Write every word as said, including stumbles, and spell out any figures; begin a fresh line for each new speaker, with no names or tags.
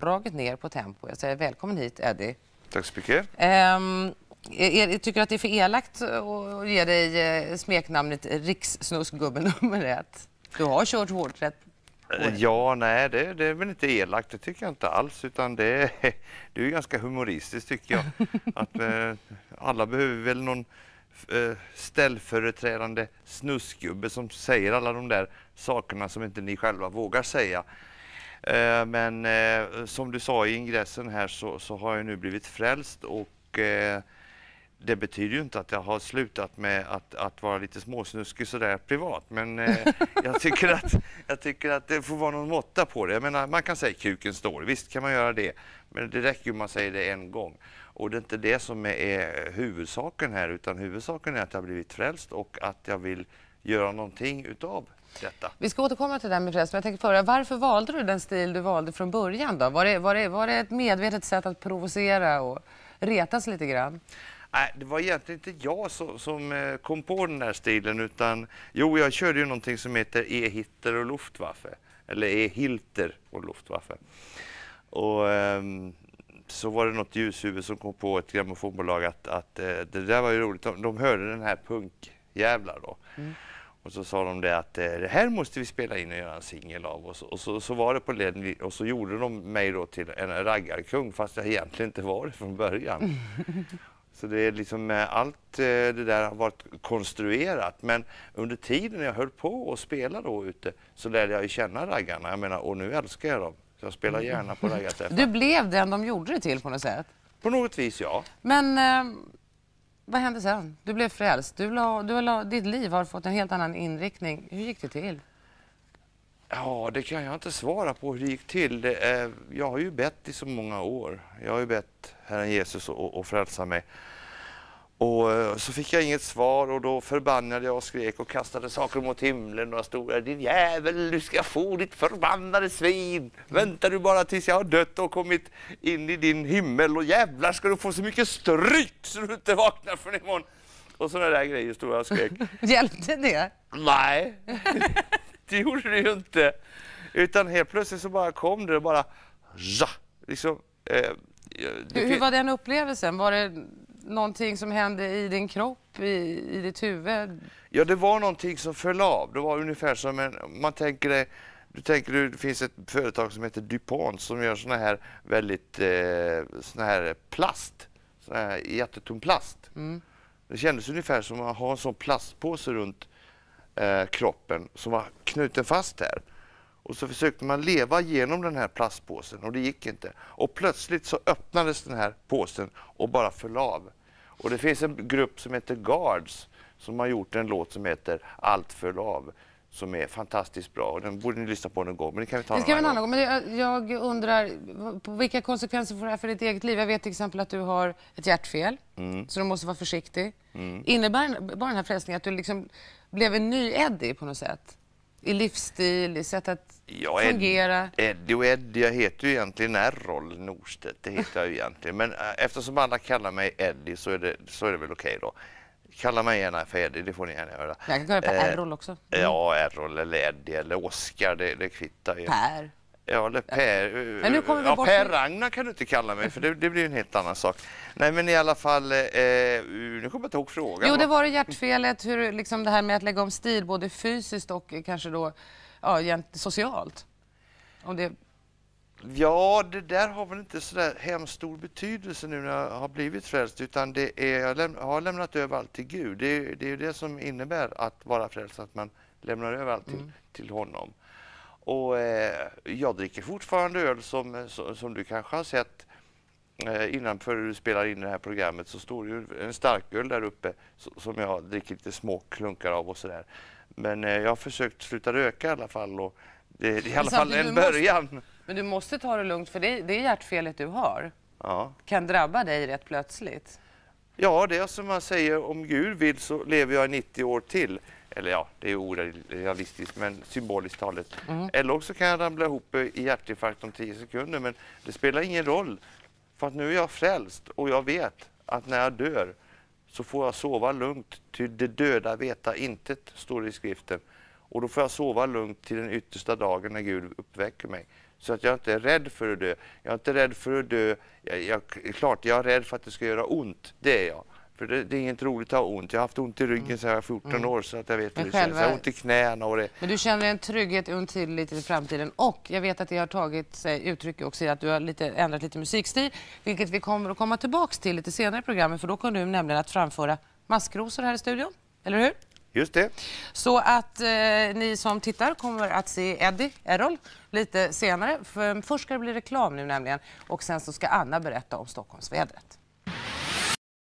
dragit ner på tempo. Jag säger välkommen hit, Eddie.
Tack så mycket.
Um, jag tycker att det är för elakt att ge dig smeknamnet Rikssnuskgubben nummer ett. Du har kört hårt rätt.
Ja, nej, det, det är väl inte elakt, det tycker jag inte alls, utan det är, det är ju ganska humoristiskt tycker jag. Att eh, alla behöver väl någon eh, ställföreträdande snuskgubbe som säger alla de där sakerna som inte ni själva vågar säga. Eh, men eh, som du sa i ingressen här så, så har jag nu blivit frälst och eh, det betyder ju inte att jag har slutat med att, att vara lite småsnuskig sådär privat. Men eh, jag, tycker att, jag tycker att det får vara någon måtta på det. Jag menar, man kan säga kuken står. Visst kan man göra det. Men det räcker ju om man säger det en gång. Och det är inte det som är, är huvudsaken här. Utan huvudsaken är att jag har blivit frälst och att jag vill göra någonting utav detta.
Vi ska återkomma till det med frälst. Men jag tänker föra, varför valde du den stil du valde från början då? Var det, var det, var det ett medvetet sätt att provocera och retas lite grann?
Nej, det var egentligen inte jag som, som kom på den här stilen utan jo, jag körde ju någonting som heter E-Hitter och Luftwaffe eller E-Hilter och Luftwaffe. Och um, så var det något ljushuvud som kom på ett grammofonbolag att, att uh, det där var ju roligt. De, de hörde den här punkjävlar då. Mm. Och så sa de det att uh, det här måste vi spela in och göra en singel av. Och så, och så, så var det på leden och så gjorde de mig då till en raggarkung fast jag egentligen inte var det från början. Så det är liksom allt det där har varit konstruerat. Men under tiden jag höll på och spela då ute så lärde jag ju känna raggarna. Jag menar, och nu älskar jag dem. Så jag spelar gärna på raggarträffar.
Du blev den de gjorde det till på något sätt?
På något vis, ja.
Men eh, vad hände sen? Du blev frälst. Du la, du la, ditt liv har fått en helt annan inriktning. Hur gick det till?
Ja, det kan jag inte svara på hur det gick till. Det är, jag har ju bett i så många år. Jag har ju bett Herren Jesus att frälsa mig. Och så fick jag inget svar och då förbannade jag och skrek och kastade saker mot himlen och stod där, din jävel, du ska få ditt förbannade svin. Väntar du bara tills jag har dött och kommit in i din himmel och jävlar ska du få så mycket stryk så du inte vaknar för imorgon. Och sådana där grejer stod jag och skrek.
Hjälpte det?
Nej. Det gjorde det ju inte. Utan helt plötsligt så bara kom det och bara ja, liksom, eh,
hur, hur var den upplevelsen? Var det någonting som hände i din kropp, i, i ditt huvud?
Ja, det var någonting som föll av. Det var ungefär som en, man tänker det, du tänker det finns ett företag som heter DuPont som gör såna här väldigt eh, såna här plast, såna här jättetom plast. Mm. Det kändes ungefär som att ha en sån plastpåse runt Eh, kroppen som var knuten fast här. Och så försökte man leva genom den här plastpåsen och det gick inte. Och plötsligt så öppnades den här påsen och bara föll av. Och det finns en grupp som heter Guards som har gjort en låt som heter Allt föll av som är fantastiskt bra. Och den borde ni lyssna på någon gång, men det kan vi ta
det ska
någon
annan gång. Men jag, jag undrar, på vilka konsekvenser får det här för ditt eget liv? Jag vet till exempel att du har ett hjärtfel, mm. så du måste vara försiktig. Mm. Innebär bara den här frälsningen att du liksom blev en ny Eddie på något sätt? I livsstil, i sätt att ja, fungera?
Eddie och Eddie, jag heter ju egentligen Errol Norstedt, det heter jag ju egentligen. Men äh, eftersom alla kallar mig Eddie så är det, så är det väl okej då. Kalla mig gärna för Eddie, det får ni gärna göra.
Jag kan kalla det för Errol också. Mm.
Ja, Errol eller Eddie eller Oskar, det, det kvittar ju.
Per.
Ja, eller Per.
Men nu kommer vi
ja,
bort
Per
med...
Ragnar kan du inte kalla mig för det, det blir en helt annan sak. Nej, men i alla fall, eh, nu kommer jag inte ihåg frågan.
Jo, det var det hjärtfelet, hur liksom det här med att lägga om stil både fysiskt och kanske då ja, socialt. Om det...
Ja, det där har väl inte så där hemskt stor betydelse nu när jag har blivit frälst, utan det är, jag läm- har lämnat över allt till Gud. Det är, det är det som innebär att vara frälst, att man lämnar över allt till, mm. till honom. Och eh, jag dricker fortfarande öl som, som, som du kanske har sett eh, innan för du spelar in det här programmet, så står ju en starköl där uppe så, som jag dricker lite små klunkar av och sådär. Men eh, jag har försökt sluta röka i alla fall och det är i alla fall en början.
Måste, men du måste ta det lugnt för det, det hjärtfelet du har
ja. kan
drabba dig rätt plötsligt.
Ja, det är som man säger, om Gud vill så lever jag nittio år till. Eller ja, det är orealistiskt men symboliskt talet. Mm. Eller också kan jag ramla ihop i hjärtinfarkt om tio sekunder, men det spelar ingen roll. För att nu är jag frälst och jag vet att när jag dör så får jag sova lugnt, till det döda veta intet, står det i skriften. Och då får jag sova lugnt till den yttersta dagen när Gud uppväcker mig. Så att jag inte är rädd för att dö. Jag är inte rädd för att dö. Jag, jag, klart, jag är rädd för att det ska göra ont. Det är jag. För det, det är inget roligt att ha ont. Jag har haft ont i ryggen sedan jag var fjorton mm. år, så att jag vet hur det själva... känns. Jag har ont i knäna och det...
Men du känner en trygghet och en tillit i framtiden. Och jag vet att det har tagit sig uttryck också i att du har lite, ändrat lite musikstil. Vilket vi kommer att komma tillbaka till lite senare i programmet. För då kommer du nämligen att framföra Maskrosor här i studion. Eller hur?
Just det.
Så att eh, ni som tittar kommer att se Eddie Errol lite senare. För först ska det bli reklam nu nämligen. Och sen så ska Anna berätta om Stockholmsvädret.